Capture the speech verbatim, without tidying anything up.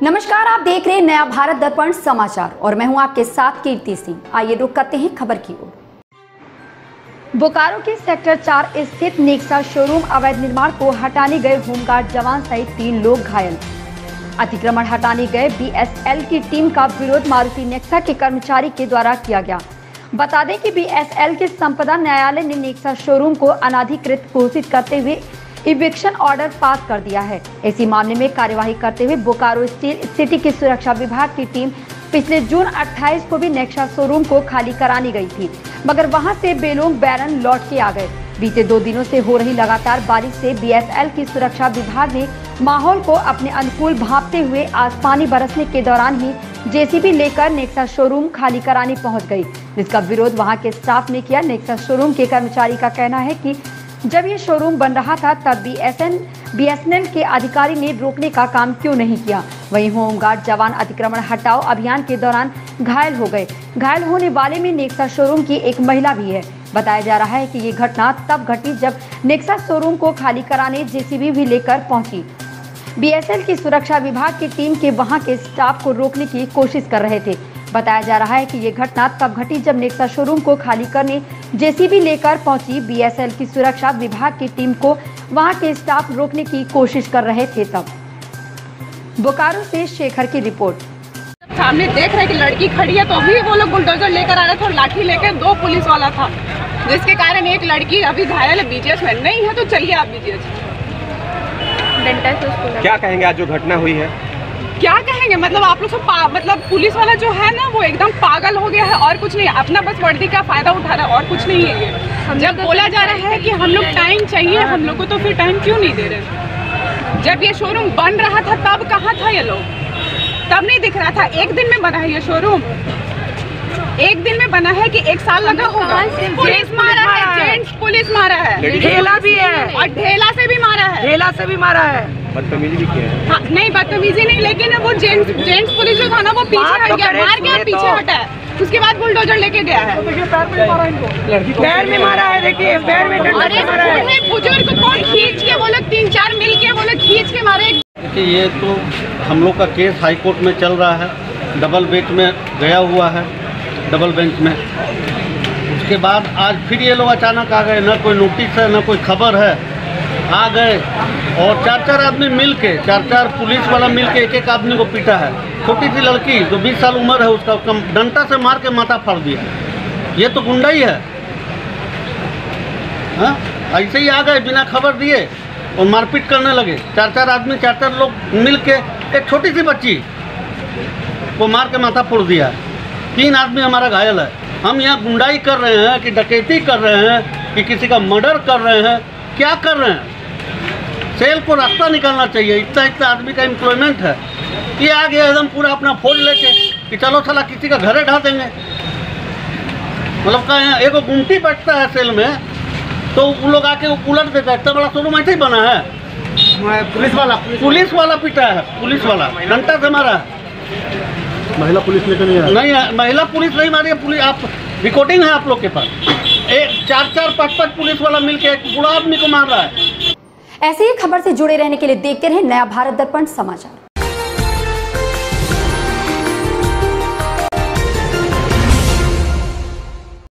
नमस्कार, आप देख रहे हैं नया भारत दर्पण समाचार और मैं हूं आपके साथ कीर्ति सिंह। आइए रुक करते हैं खबर की ओर। बोकारो के सेक्टर चार स्थित नेक्सा शोरूम अवैध निर्माण को हटाने गए होमगार्ड जवान सहित तीन लोग घायल। अतिक्रमण हटाने गए बी एस एल की टीम का विरोध मारुति नेक्सा के कर्मचारी के द्वारा किया गया। बता दें कि बी एस एल के संपदा न्यायालय ने नेक्सा शोरूम को अनाधिकृत घोषित करते हुए इविक्शन ऑर्डर पास कर दिया है। इसी मामले में कार्यवाही करते हुए बोकारो स्टील सिटी की सुरक्षा विभाग की टीम पिछले जून अट्ठाईस को भी नेक्सा शोरूम को खाली करानी गई थी, मगर वहां से बेलोंग बैरन लौट के आ गए। बीते दो दिनों से हो रही लगातार बारिश से बी एस एल की सुरक्षा विभाग ने माहौल को अपने अनुकूल भांपते हुए आज पानी बरसने के दौरान ही जे सी बी लेकर नेक्सा शोरूम खाली कराने पहुंच गई, जिसका विरोध वहां के स्टाफ ने किया। नेक्सा शोरूम के कर्मचारी का कहना है कि जब ये शोरूम बन रहा था तब B S N B S N L के अधिकारी ने रोकने का काम क्यों नहीं किया। वहीं होमगार्ड जवान अतिक्रमण हटाओ अभियान के दौरान घायल हो गए। घायल होने वाले में नेक्सा शोरूम की एक महिला भी है। बताया जा रहा है कि ये घटना तब घटी जब नेक्सा शोरूम को खाली कराने जे सी बी भी लेकर पहुंची। बी एस एल की सुरक्षा विभाग की टीम के वहां के स्टाफ को रोकने की कोशिश कर रहे थे। बताया जा रहा है कि ये घटना तब घटी जब नेक्सा शोरूम को खाली करने जे सी बी लेकर पहुंची बी एस एल की सुरक्षा विभाग की टीम को वहां के स्टाफ रोकने की कोशिश कर रहे थे। तब बोकारो से शेखर की रिपोर्ट। सामने देख रहे कि लड़की खड़ी है तो अभी वो लोग बुलडोजर लेकर आ रहे थे और लाठी लेकर दो पुलिस वाला था, जिसके कारण एक लड़की अभी घायल है। बी जी एच में नहीं है तो चलिए आप बी जी एच। क्या कहेंगे आज जो घटना हुई है? क्या कहेंगे, मतलब आप लोग सब मतलब पुलिस वाला जो है ना वो एकदम पागल हो गया है और कुछ नहीं, अपना बस वर्दी का फायदा उठा रहा है और कुछ नहीं है। ये जब बोला जा रहा है कि हम लोग टाइम चाहिए हम लोग को, तो फिर टाइम क्यों नहीं दे रहे? जब ये शोरूम बन रहा था तब कहाँ था ये लोग? तब नहीं दिख रहा था। एक दिन में बना है ये शोरूम, एक दिन में बना है कि एक साल लगा होगा। पुलिस मारा है, जेंट्स पुलिस मारा है, ढेला भी है और ढेला से भी मारा है, ढेला से भी मारा है, बदतमीजी भी किया है। हाँ, नहीं बदतमीजी नहीं, लेकिन वो जेंट्स जेंट्स पुलिस जो था ना वो पीछे हट गया, मार गया, पीछे हटा है, उसके बाद बुलडोजर लेके गया है। पैर में मारा है, देखिए पैर में डंडा मारा है। बुजुर्ग को खींच के वो लोग तीन चार मिल के वो लोग खींच के मारे। देखिए ये तो हम लोग का केस हाई कोर्ट में चल रहा है, डबल बेंच में गया हुआ है, डबल बेंच में। उसके बाद आज फिर ये लोग अचानक आ गए, ना कोई नोटिस है ना कोई खबर है, आ गए और चार चार आदमी मिल के, चार चार पुलिस वाला मिल के एक एक आदमी को पीटा है। छोटी सी लड़की जो बीस साल उम्र है उसका उसका डंडा से मार के माथा फाड़ दिया। ये तो गुंडा ही है। हाँ, ऐसे ही आ गए बिना खबर दिए और मारपीट करने लगे। चार चार आदमी चार चार लोग मिल के एक छोटी सी बच्ची को मार के माथा फोड़ दिया। तीन आदमी हमारा घायल है। हम यहाँ गुंडाई कर रहे हैं कि डकैती कर रहे हैं कि किसी का मर्डर कर रहे हैं, क्या कर रहे हैं? सेल को रास्ता निकालना चाहिए। इतना इतना आदमी का एम्प्लॉयमेंट है, ये आ गया एकदम पूरा अपना फौज लेके कि चलो साला किसी का घरे ढा देंगे। मतलब का यहाँ एक गुमटी बैठता है सेल में तो वो लोग आके वो उलट देता है। इतना बड़ा शोरूम ऐसे ही बना है। पुलिस वाला पुलिस वाला पीटा है, पुलिस वाला डंडा से मारा है। महिला पुलिस लेकर नहीं नहीं है, महिला पुलिस नहीं मारी है। पुलिस आप रिकॉर्डिंग है आप लोग के पास। एक चार चार पाँच पाँच पुलिस वाला मिलके एक बूढ़ा आदमी को मार रहा है। ऐसी ही खबर से जुड़े रहने के लिए देखते रहे नया भारत दर्पण समाचार।